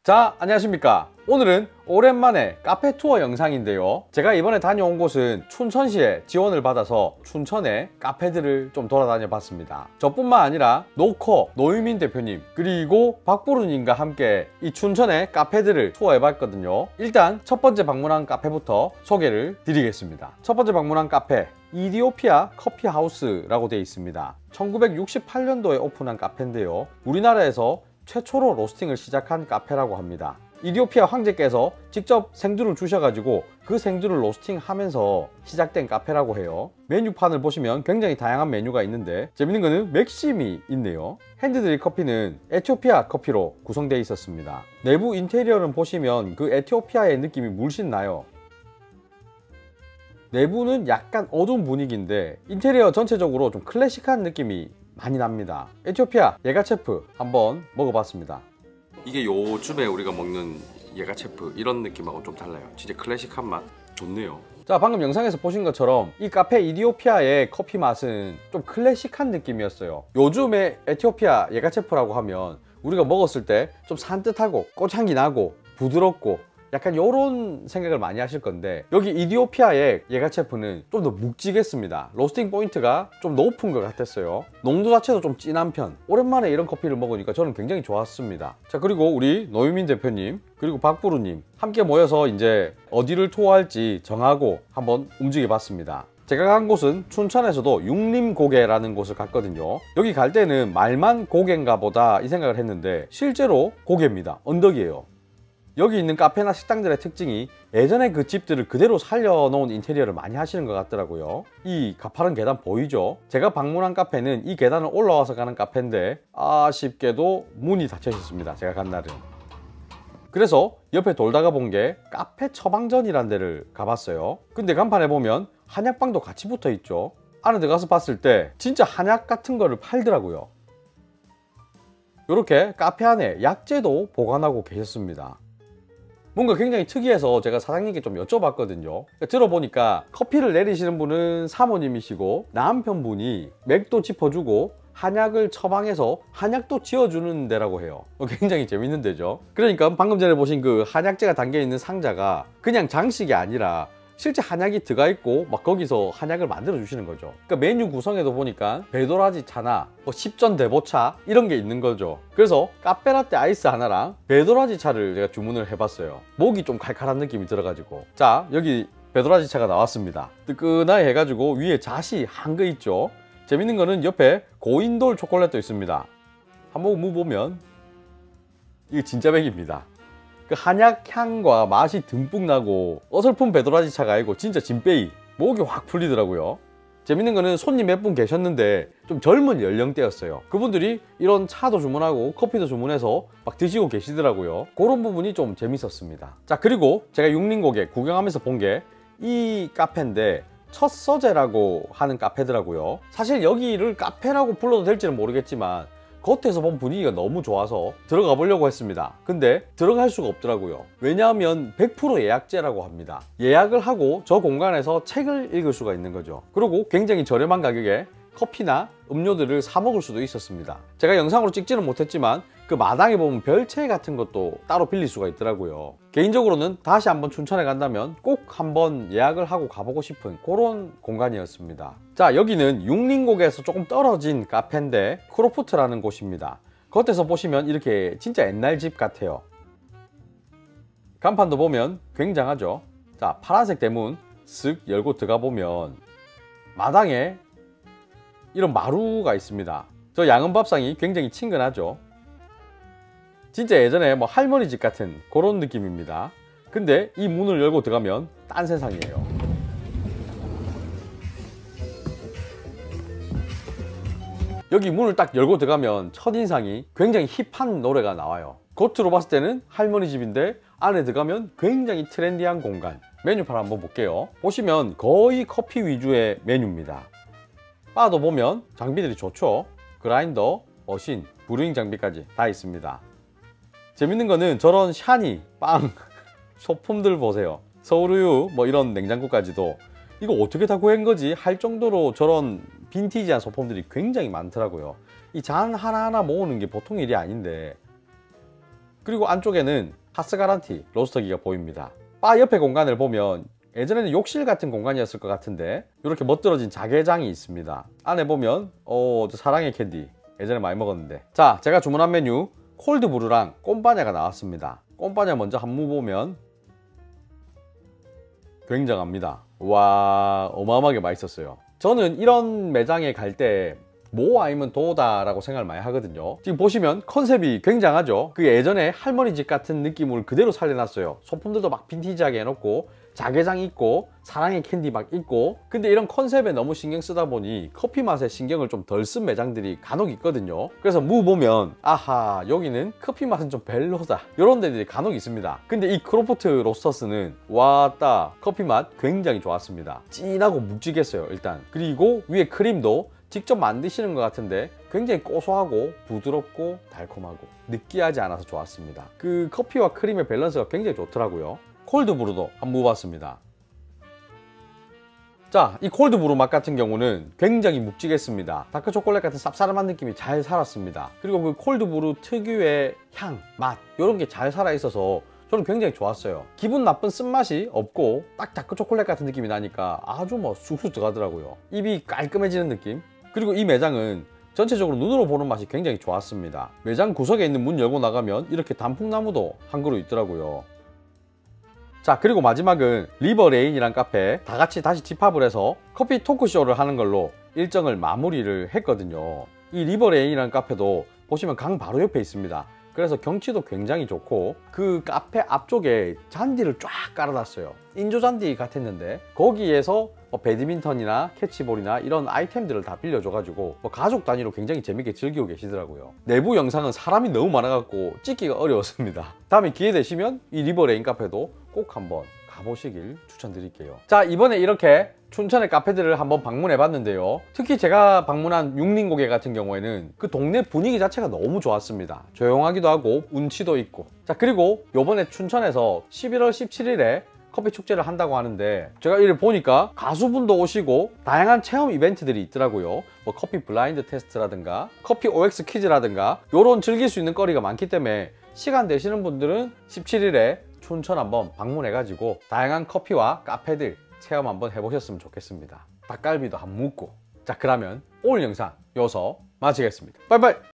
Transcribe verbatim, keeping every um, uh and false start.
자, 안녕하십니까. 오늘은 오랜만에 카페 투어 영상인데요, 제가 이번에 다녀온 곳은 춘천시에 지원을 받아서 춘천의 카페들을 좀 돌아다녀 봤습니다. 저뿐만 아니라 노커 노유민 대표님 그리고 박보루님과 함께 이 춘천의 카페들을 투어해 봤거든요. 일단 첫 번째 방문한 카페부터 소개를 드리겠습니다. 첫 번째 방문한 카페, 이디오피아 커피하우스라고 되어 있습니다. 천구백육십팔 년도에 오픈한 카페인데요, 우리나라에서 최초로 로스팅을 시작한 카페라고 합니다. 이디오피아 황제께서 직접 생두를 주셔가지고 그 생두를 로스팅하면서 시작된 카페라고 해요. 메뉴판을 보시면 굉장히 다양한 메뉴가 있는데 재밌는 거는 맥심이 있네요. 핸드드립 커피는 에티오피아 커피로 구성되어 있었습니다. 내부 인테리어를 보시면 그 에티오피아의 느낌이 물씬 나요. 내부는 약간 어두운 분위기인데 인테리어 전체적으로 좀 클래식한 느낌이 많이 납니다. 에티오피아 예가체프 한번 먹어봤습니다. 이게 요즘에 우리가 먹는 예가체프 이런 느낌하고 좀 달라요. 진짜 클래식한 맛 좋네요. 자, 방금 영상에서 보신 것처럼 이 카페 이디오피아의 커피 맛은 좀 클래식한 느낌이었어요. 요즘에 에티오피아 예가체프라고 하면 우리가 먹었을 때 좀 산뜻하고 꽃향기 나고 부드럽고 약간 요런 생각을 많이 하실 건데, 여기 이디오피아의 예가체프는 좀 더 묵직했습니다. 로스팅 포인트가 좀 높은 것 같았어요. 농도 자체도 좀 진한 편. 오랜만에 이런 커피를 먹으니까 저는 굉장히 좋았습니다. 자, 그리고 우리 노유민 대표님 그리고 박부루님 함께 모여서 이제 어디를 투어할지 정하고 한번 움직여 봤습니다. 제가 간 곳은 춘천에서도 육림고개라는 곳을 갔거든요. 여기 갈 때는 말만 고개인가 보다 이 생각을 했는데 실제로 고개입니다. 언덕이에요. 여기 있는 카페나 식당들의 특징이 예전에 그 집들을 그대로 살려놓은 인테리어를 많이 하시는 것 같더라고요. 이 가파른 계단 보이죠? 제가 방문한 카페는 이 계단을 올라와서 가는 카페인데 아쉽게도 문이 닫혀 있었습니다. 제가 간 날은. 그래서 옆에 돌다가 본 게 카페 처방전이란 데를 가봤어요. 근데 간판에 보면 한약방도 같이 붙어 있죠. 안에 들어가서 봤을 때 진짜 한약 같은 거를 팔더라고요. 이렇게 카페 안에 약재도 보관하고 계셨습니다. 뭔가 굉장히 특이해서 제가 사장님께 좀 여쭤봤거든요. 들어보니까 커피를 내리시는 분은 사모님이시고 남편분이 맥도 짚어주고 한약을 처방해서 한약도 지어주는 데라고 해요. 굉장히 재밌는 데죠. 그러니까 방금 전에 보신 그 한약재가 담겨있는 상자가 그냥 장식이 아니라 실제 한약이 들어가 있고 막 거기서 한약을 만들어 주시는 거죠. 그러니까 메뉴 구성에도 보니까 배도라지 차나 뭐 십전 대보차 이런 게 있는 거죠. 그래서 카페라떼 아이스 하나랑 배도라지 차를 제가 주문을 해봤어요. 목이 좀 칼칼한 느낌이 들어가지고. 자, 여기 배도라지 차가 나왔습니다. 뜨끈하게 해가지고 위에 잣이 한 거 있죠. 재밌는 거는 옆에 고인돌 초콜릿도 있습니다. 한번 무보면 이게 진짜 백입니다. 그 한약 향과 맛이 듬뿍 나고 어설픈 배도라지 차가 아니고 진짜 진빼이, 목이 확 풀리더라고요. 재밌는 거는 손님 몇 분 계셨는데 좀 젊은 연령대였어요. 그분들이 이런 차도 주문하고 커피도 주문해서 막 드시고 계시더라고요. 그런 부분이 좀 재밌었습니다. 자, 그리고 제가 육림고개 구경하면서 본 게 이 카페인데 첫서재라고 하는 카페더라고요. 사실 여기를 카페라고 불러도 될지는 모르겠지만 겉에서 본 분위기가 너무 좋아서 들어가 보려고 했습니다. 근데 들어갈 수가 없더라고요. 왜냐하면 백 퍼센트 예약제라고 합니다. 예약을 하고 저 공간에서 책을 읽을 수가 있는 거죠. 그리고 굉장히 저렴한 가격에 커피나 음료들을 사 먹을 수도 있었습니다. 제가 영상으로 찍지는 못했지만 그 마당에 보면 별채 같은 것도 따로 빌릴 수가 있더라고요. 개인적으로는 다시 한번 춘천에 간다면 꼭 한번 예약을 하고 가보고 싶은 그런 공간이었습니다. 자, 여기는 육림고개에서 조금 떨어진 카페인데 크로프트라는 곳입니다. 겉에서 보시면 이렇게 진짜 옛날 집 같아요. 간판도 보면 굉장하죠. 자, 파란색 대문 쓱 열고 들어가 보면 마당에 이런 마루가 있습니다. 저 양은밥상이 굉장히 친근하죠. 진짜 예전에 뭐 할머니 집 같은 그런 느낌입니다. 근데 이 문을 열고 들어가면 딴 세상이에요. 여기 문을 딱 열고 들어가면 첫인상이 굉장히 힙한 노래가 나와요. 겉으로 봤을 때는 할머니 집인데 안에 들어가면 굉장히 트렌디한 공간. 메뉴판 한번 볼게요. 보시면 거의 커피 위주의 메뉴입니다. 바도 보면 장비들이 좋죠. 그라인더, 머신, 브루잉 장비까지 다 있습니다. 재밌는 거는 저런 샤니, 빵, 소품들 보세요. 서울우유 뭐 이런 냉장고까지도 이거 어떻게 다 구한 거지 할 정도로 저런 빈티지한 소품들이 굉장히 많더라고요. 이 잔 하나하나 모으는 게 보통 일이 아닌데 그리고 안쪽에는 하스가란티 로스터기가 보입니다. 바 옆에 공간을 보면 예전에는 욕실 같은 공간이었을 것 같은데 이렇게 멋들어진 자개장이 있습니다. 안에 보면 어, 사랑의 캔디 예전에 많이 먹었는데. 자, 제가 주문한 메뉴 콜드브루랑 꼼바냐가 나왔습니다. 꼼바냐 먼저 한무 보면 굉장합니다. 와, 어마어마하게 맛있었어요. 저는 이런 매장에 갈 때 모 아니면 도다 라고 생각을 많이 하거든요. 지금 보시면 컨셉이 굉장하죠. 그 예전에 할머니 집 같은 느낌을 그대로 살려놨어요. 소품들도 막 빈티지하게 해놓고 자개장 있고 사랑의 캔디 막 있고. 근데 이런 컨셉에 너무 신경 쓰다 보니 커피 맛에 신경을 좀 덜 쓴 매장들이 간혹 있거든요. 그래서 무 보면 아하, 여기는 커피 맛은 좀 별로다, 이런 데들이 간혹 있습니다. 근데 이 크로포트 로스터스는 왔다, 커피 맛 굉장히 좋았습니다. 진하고 묵직했어요 일단. 그리고 위에 크림도 직접 만드시는 것 같은데 굉장히 고소하고 부드럽고 달콤하고 느끼하지 않아서 좋았습니다. 그 커피와 크림의 밸런스가 굉장히 좋더라고요. 콜드브루도 한번 먹어봤습니다. 자, 이 콜드브루 맛 같은 경우는 굉장히 묵직했습니다. 다크초콜릿 같은 쌉싸름한 느낌이 잘 살았습니다. 그리고 그 콜드브루 특유의 향, 맛 이런 게 잘 살아있어서 저는 굉장히 좋았어요. 기분 나쁜 쓴맛이 없고 딱 다크초콜릿 같은 느낌이 나니까 아주 뭐 쑥쑥 들어가더라고요. 입이 깔끔해지는 느낌. 그리고 이 매장은 전체적으로 눈으로 보는 맛이 굉장히 좋았습니다. 매장 구석에 있는 문 열고 나가면 이렇게 단풍나무도 한 그루 있더라고요. 자, 그리고 마지막은 리버레인이란 카페 다 같이 다시 집합을 해서 커피 토크쇼를 하는 걸로 일정을 마무리를 했거든요. 이 리버레인이란 카페도 보시면 강 바로 옆에 있습니다. 그래서 경치도 굉장히 좋고 그 카페 앞쪽에 잔디를 쫙 깔아놨어요. 인조잔디 같았는데 거기에서 뭐 배드민턴이나 캐치볼이나 이런 아이템들을 다 빌려줘가지고 뭐 가족 단위로 굉장히 재밌게 즐기고 계시더라고요. 내부 영상은 사람이 너무 많아갖고 찍기가 어려웠습니다. 다음에 기회 되시면 이 리버레인 카페도 꼭 한번 가보시길 추천드릴게요. 자, 이번에 이렇게 춘천의 카페들을 한번 방문해 봤는데요. 특히 제가 방문한 육림고개 같은 경우에는 그 동네 분위기 자체가 너무 좋았습니다. 조용하기도 하고 운치도 있고. 자, 그리고 요번에 춘천에서 십일월 십칠일에 커피 축제를 한다고 하는데 제가 이를 보니까 가수분도 오시고 다양한 체험 이벤트들이 있더라고요. 뭐 커피 블라인드 테스트라든가 커피 오엑스 퀴즈라든가 요런 즐길 수 있는 거리가 많기 때문에 시간 되시는 분들은 십칠일에 춘천 한번 방문해가지고 다양한 커피와 카페들 체험 한번 해보셨으면 좋겠습니다. 닭갈비도 한번 묵고. 자, 그러면 오늘 영상 여기서 마치겠습니다. 빠이빠이.